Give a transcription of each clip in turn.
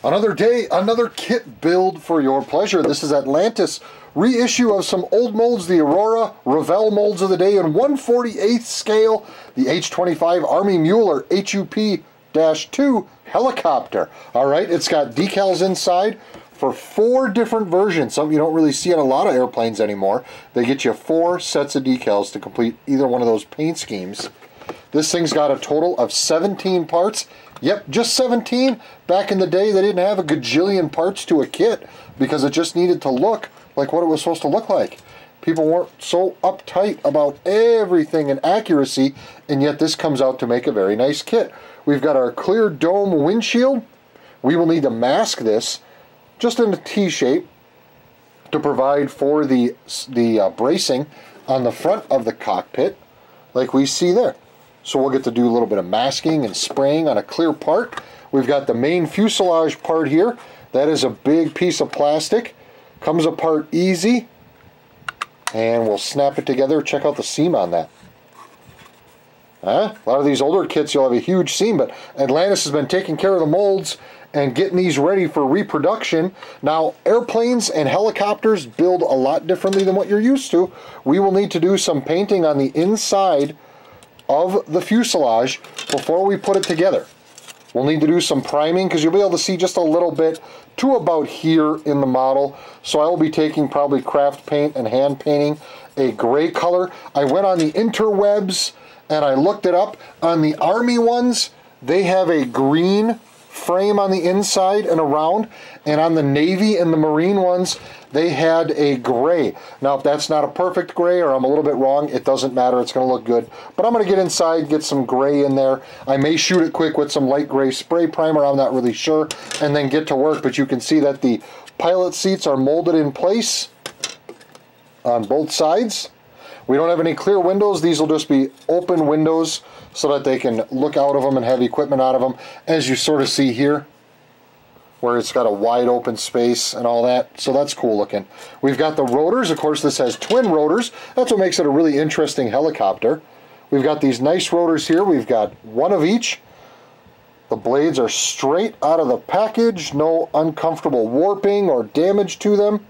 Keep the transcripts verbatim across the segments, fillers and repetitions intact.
Another day, another kit build for your pleasure. This is Atlantis, reissue of some old molds, the Aurora Revell molds of the day in one forty-eighth scale, the H twenty-five Army Mule or H U P two helicopter. All right, it's got decals inside for four different versions, something you don't really see on a lot of airplanes anymore. They get you four sets of decals to complete either one of those paint schemes. This thing's got a total of seventeen parts. Yep, just seventeen. Back in the day, they didn't have a gajillion parts to a kit because it just needed to look like what it was supposed to look like. People weren't so uptight about everything and accuracy, and yet this comes out to make a very nice kit. We've got our clear dome windshield. We will need to mask this just in a T shape to provide for the, the uh, bracing on the front of the cockpit like we see there. So we'll get to do a little bit of masking and spraying on a clear part. We've got the main fuselage part here. That is a big piece of plastic. Comes apart easy. And we'll snap it together. Check out the seam on that. Huh? A lot of these older kits, you'll have a huge seam, but Atlantis has been taking care of the molds and getting these ready for reproduction. Now, airplanes and helicopters build a lot differently than what you're used to. We will need to do some painting on the inside of the fuselage before we put it together. We'll need to do some priming because you'll be able to see just a little bit to about here in the model. So I will be taking probably craft paint and hand painting a gray color. I went on the interwebs and I looked it up. On the Army ones, they have a green frame on the inside and around, and on the Navy and the Marine ones, they had a gray. Now, if that's not a perfect gray or I'm a little bit wrong, it doesn't matter. It's going to look good. But I'm going to get inside, get some gray in there. I may shoot it quick with some light gray spray primer. I'm not really sure. And then get to work. But you can see that the pilot seats are molded in place on both sides. We don't have any clear windows. These will just be open windows so that they can look out of them and have equipment out of them, as you sort of see here, where it's got a wide open space and all that. So that's cool looking. We've got the rotors. Of course, this has twin rotors. That's what makes it a really interesting helicopter. We've got these nice rotors here. We've got one of each. The blades are straight out of the package. No uncomfortable warping or damage to them.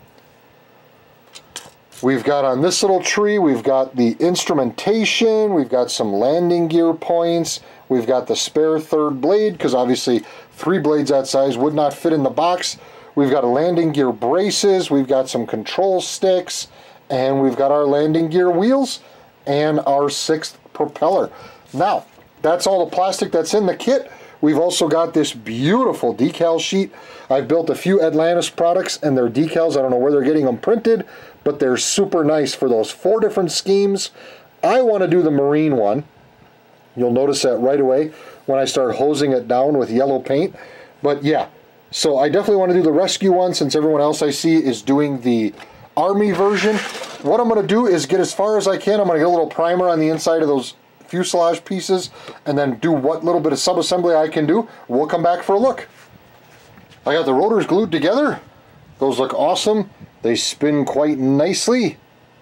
We've got on this little tree, we've got the instrumentation, we've got some landing gear points, we've got the spare third blade, because obviously three blades that size would not fit in the box. We've got a landing gear braces, we've got some control sticks, and we've got our landing gear wheels and our sixth propeller. Now, that's all the plastic that's in the kit. We've also got this beautiful decal sheet. I've built a few Atlantis products and their decals, I don't know where they're getting them printed, but they're super nice for those four different schemes. I want to do the Marine one. You'll notice that right away when I start hosing it down with yellow paint. But yeah, so I definitely want to do the rescue one since everyone else I see is doing the Army version. What I'm going to do is get as far as I can. I'm going to get a little primer on the inside of those fuselage pieces and then do what little bit of sub-assembly I can do. We'll come back for a look. I got the rotors glued together. Those look awesome. They spin quite nicely.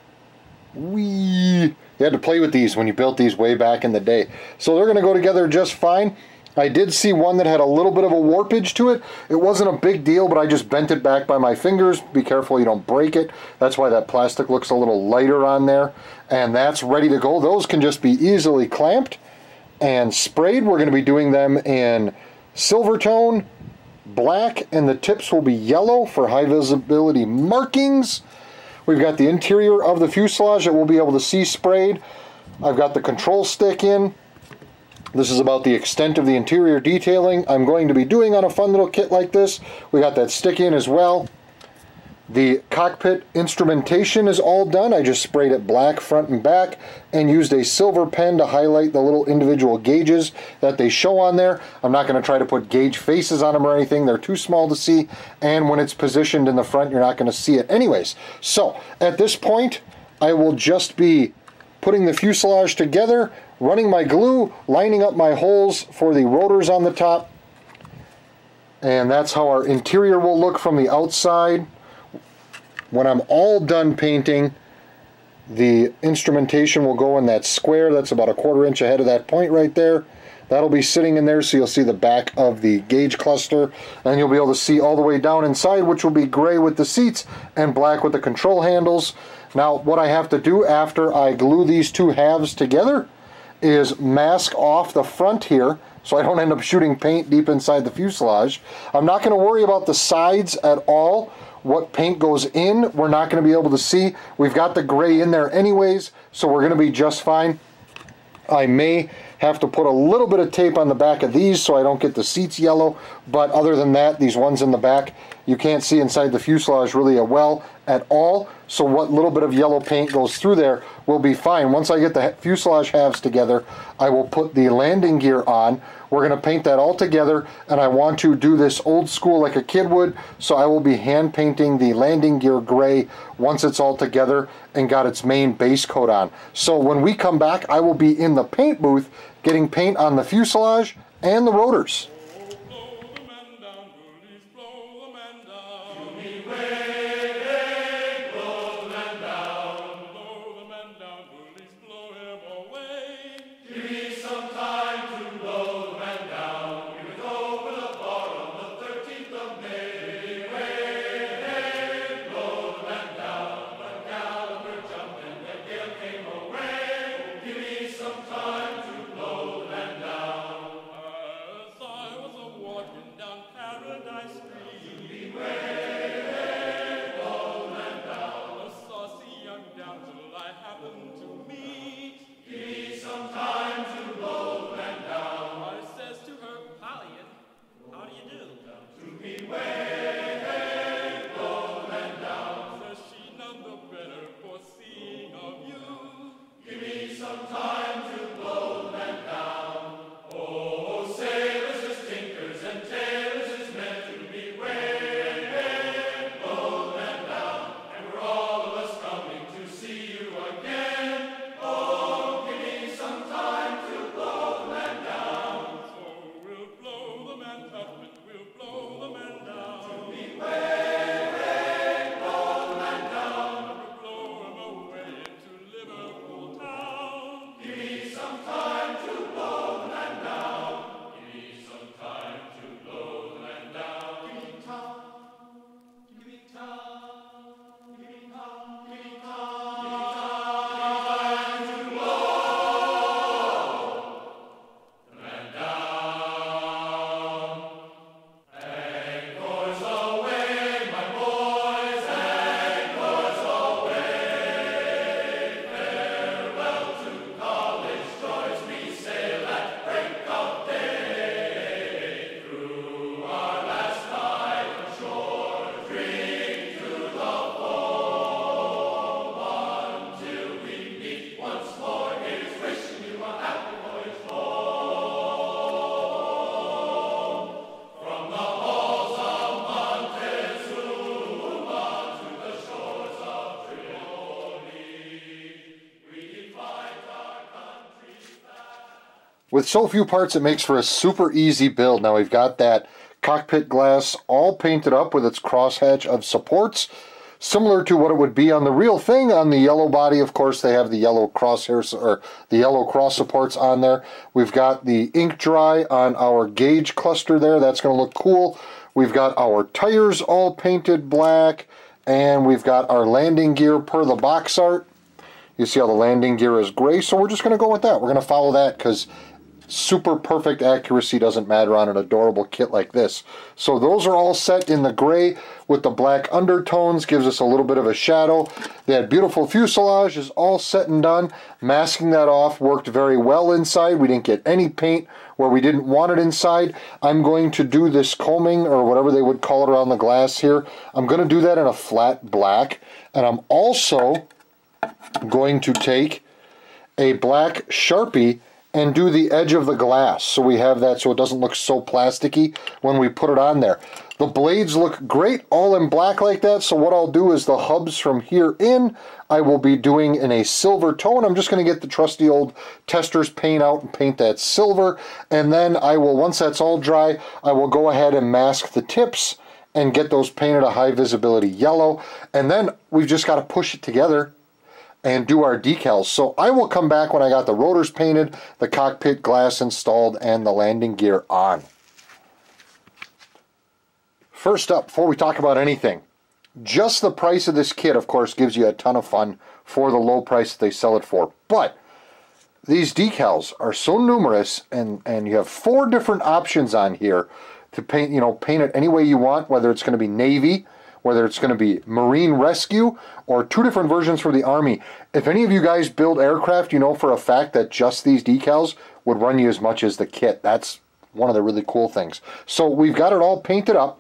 Whee! You had to play with these when you built these way back in the day. So they're going to go together just fine. I did see one that had a little bit of a warpage to it. It wasn't a big deal, but I just bent it back by my fingers. Be careful you don't break it. That's why that plastic looks a little lighter on there. And that's ready to go. Those can just be easily clamped and sprayed. We're going to be doing them in silver tone, black, and the tips will be yellow for high visibility markings. We've got the interior of the fuselage that we'll be able to see sprayed. I've got the control stick in. This is about the extent of the interior detailing I'm going to be doing on a fun little kit like this. We got that stick in as well. The cockpit instrumentation is all done. I just sprayed it black front and back and used a silver pen to highlight the little individual gauges that they show on there. I'm not going to try to put gauge faces on them or anything. They're too small to see, and when it's positioned in the front, you're not going to see it anyways. So at this point, I will just be putting the fuselage together, running my glue, lining up my holes for the rotors on the top, and that's how our interior will look from the outside. When I'm all done painting, the instrumentation will go in that square. That's about a quarter inch ahead of that point right there. That'll be sitting in there, so you'll see the back of the gauge cluster, and you'll be able to see all the way down inside, which will be gray with the seats and black with the control handles. Now, what I have to do after I glue these two halves together is mask off the front here, so I don't end up shooting paint deep inside the fuselage. I'm not going to worry about the sides at all. What paint goes in, we're not going to be able to see. We've got the gray in there anyways, so we're going to be just fine. I may have to put a little bit of tape on the back of these so I don't get the seats yellow, but other than that, these ones in the back, you can't see inside the fuselage really well at all, so what little bit of yellow paint goes through there will be fine. Once I get the fuselage halves together, I will put the landing gear on. We're going to paint that all together, and I want to do this old school like a kid would, so I will be hand painting the landing gear gray once it's all together and got its main base coat on. So when we come back, I will be in the paint booth getting paint on the fuselage and the rotors. With so few parts, it makes for a super easy build. Now we've got that cockpit glass all painted up with its crosshatch of supports, similar to what it would be on the real thing. On the yellow body, of course, they have the yellow crosshairs, or the yellow cross supports on there. We've got the ink dry on our gauge cluster there. That's going to look cool. We've got our tires all painted black, and we've got our landing gear per the box art. You see how the landing gear is gray, so we're just going to go with that. We're going to follow that because super perfect accuracy doesn't matter on an adorable kit like this. So those are all set in the gray with the black undertones, gives us a little bit of a shadow. That beautiful fuselage is all set and done. Masking that off worked very well inside. We didn't get any paint where we didn't want it inside. I'm going to do this combing, or whatever they would call it, around the glass here. I'm going to do that in a flat black, and I'm also going to take a black Sharpie and do the edge of the glass, so we have that so it doesn't look so plasticky when we put it on there. The blades look great all in black like that, so what I'll do is the hubs from here in, I will be doing in a silver tone. I'm just going to get the trusty old tester's paint out and paint that silver, and then I will, once that's all dry, I will go ahead and mask the tips and get those painted a high visibility yellow, and then we've just got to push it together and do our decals. So I will come back when I got the rotors painted, the cockpit glass installed, and the landing gear on. First up, before we talk about anything, just the price of this kit, of course, gives you a ton of fun for the low price that they sell it for. But these decals are so numerous, and, and you have four different options on here to paint, you know, paint it any way you want, whether it's going to be Navy, whether it's going to be Marine Rescue, or two different versions for the Army. If any of you guys build aircraft, you know for a fact that just these decals would run you as much as the kit. That's one of the really cool things. So we've got it all painted up.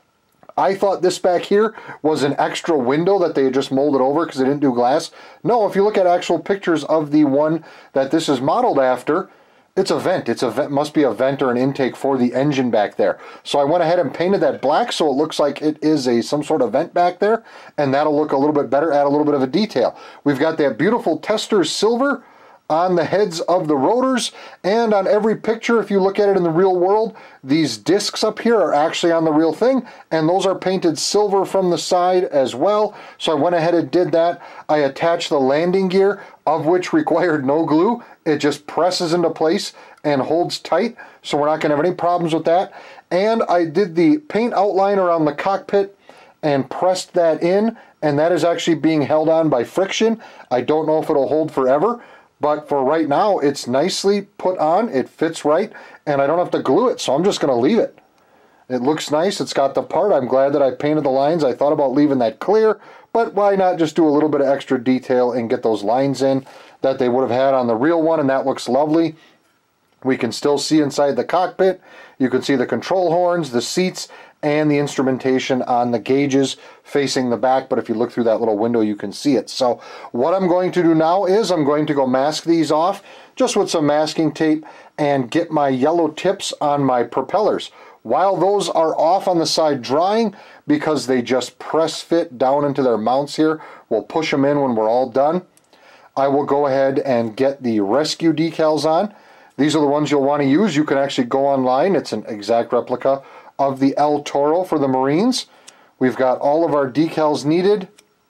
I thought this back here was an extra window that they had just molded over because they didn't do glass. No, if you look at actual pictures of the one that this is modeled after, it's a vent. It's a vent, must be a vent or an intake for the engine back there. So I went ahead and painted that black so it looks like it is a some sort of vent back there, and that'll look a little bit better, add a little bit of a detail. We've got that beautiful tester silver on the heads of the rotors, and on every picture, if you look at it in the real world, these discs up here are actually on the real thing, and those are painted silver from the side as well. So I went ahead and did that. I attached the landing gear, of which required no glue. It just presses into place and holds tight, so we're not going to have any problems with that. And I did the paint outline around the cockpit and pressed that in, and that is actually being held on by friction. I don't know if it'll hold forever, but for right now, it's nicely put on, it fits right, and I don't have to glue it, so I'm just going to leave it. It looks nice, it's got the part. I'm glad that I painted the lines. I thought about leaving that clear, but why not just do a little bit of extra detail and get those lines in that they would have had on the real one, and that looks lovely. We can still see inside the cockpit. You can see the control horns, the seats, and the instrumentation on the gauges facing the back, but if you look through that little window you can see it. So what I'm going to do now is I'm going to go mask these off just with some masking tape and get my yellow tips on my propellers. While those are off on the side drying, because they just press fit down into their mounts here, we'll push them in when we're all done. I will go ahead and get the rescue decals on. These are the ones you'll want to use. You can actually go online. It's an exact replica of the El Toro for the Marines. We've got all of our decals needed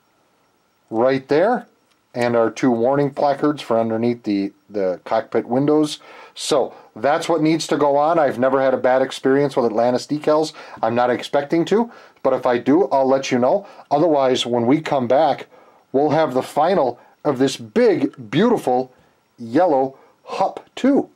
right there, and our two warning placards for underneath the, the cockpit windows. So that's what needs to go on. I've never had a bad experience with Atlantis decals. I'm not expecting to, but if I do, I'll let you know. Otherwise, when we come back, we'll have the final of this big, beautiful yellow Hup two.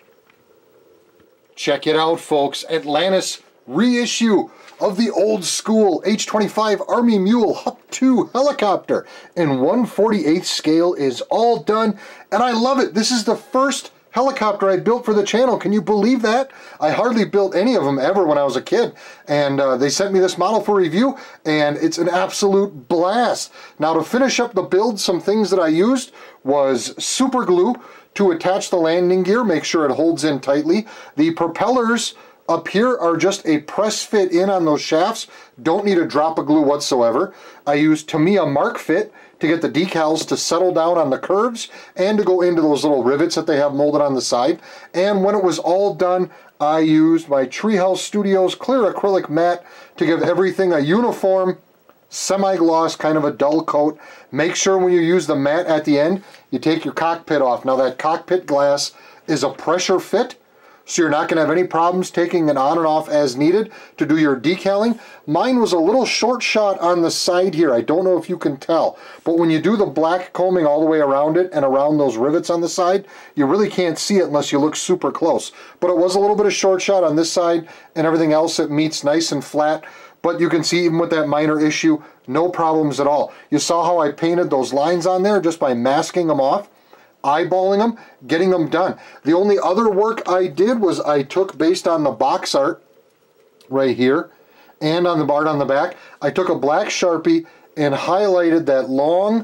Check it out, folks. Atlantis reissue of the old school H twenty-five Army Mule Hup two helicopter in one forty-eighth scale is all done, and I love it. This is the first helicopter I built for the channel. Can you believe that? I hardly built any of them ever when I was a kid, and uh, they sent me this model for review, and it's an absolute blast. Now, to finish up the build, some things that I used was super glue to attach the landing gear, make sure it holds in tightly. The propellers up here are just a press fit in on those shafts. Don't need a drop of glue whatsoever. I used Tamiya Mark Fit to get the decals to settle down on the curves and to go into those little rivets that they have molded on the side. And when it was all done, I used my Treehouse Studios clear acrylic matte to give everything a uniform, semi-gloss, kind of a dull coat. Make sure when you use the matte at the end, you take your cockpit off. Now that cockpit glass is a pressure fit, so you're not going to have any problems taking it on and off as needed to do your decaling. Mine was a little short shot on the side here. I don't know if you can tell, but when you do the black combing all the way around it and around those rivets on the side, you really can't see it unless you look super close. But it was a little bit of short shot on this side, and everything else it meets nice and flat. But you can see even with that minor issue, no problems at all. You saw how I painted those lines on there just by masking them off, eyeballing them, getting them done. The only other work I did was I took, based on the box art right here and on the art on the back, I took a black Sharpie and highlighted that long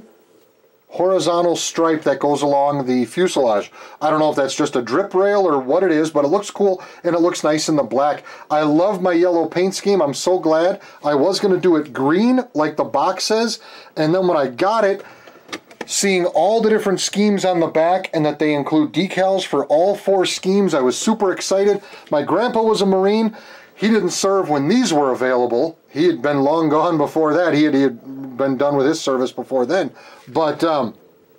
horizontal stripe that goes along the fuselage. I don't know if that's just a drip rail or what it is, but it looks cool and it looks nice in the black. I love my yellow paint scheme. I'm so glad. I was going to do it green like the box says, and then when I got it, seeing all the different schemes on the back and that they include decals for all four schemes, I was super excited. My grandpa was a Marine. He didn't serve when these were available. He had been long gone before that. He had, he had been done with his service before then. But um,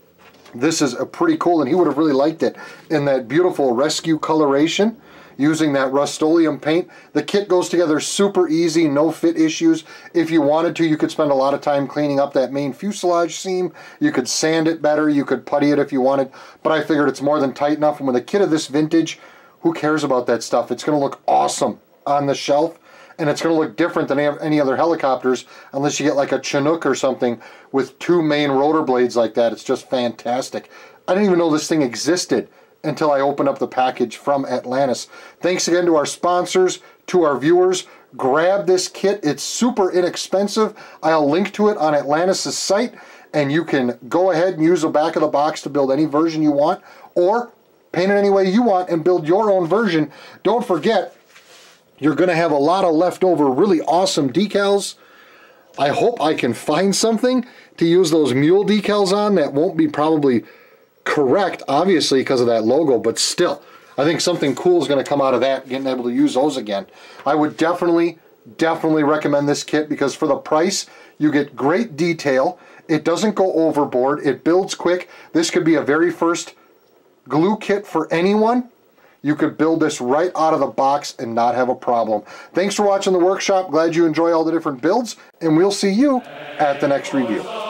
This is a pretty cool, and he would have really liked it in that beautiful rescue coloration using that Rust-Oleum paint. The kit goes together super easy, no fit issues. If you wanted to, you could spend a lot of time cleaning up that main fuselage seam. You could sand it better, you could putty it if you wanted, but I figured it's more than tight enough, and with a kit of this vintage, who cares about that stuff? It's going to look awesome on the shelf, and it's going to look different than any other helicopters unless you get like a Chinook or something with two main rotor blades like that. It's just fantastic. I didn't even know this thing existed until I opened up the package from Atlantis. Thanks again to our sponsors, to our viewers. Grab this kit. It's super inexpensive. I'll link to it on Atlantis' site, and you can go ahead and use the back of the box to build any version you want, or paint it any way you want and build your own version. Don't forget, you're going to have a lot of leftover really awesome decals. I hope I can find something to use those Mule decals on that won't be probably correct, obviously, because of that logo, but still, I think something cool is going to come out of that, getting able to use those again. I would definitely, definitely recommend this kit because for the price, you get great detail. It doesn't go overboard. It builds quick. This could be a very first glue kit for anyone. You could build this right out of the box and not have a problem. Thanks for watching the workshop. Glad you enjoy all the different builds, and we'll see you at the next review.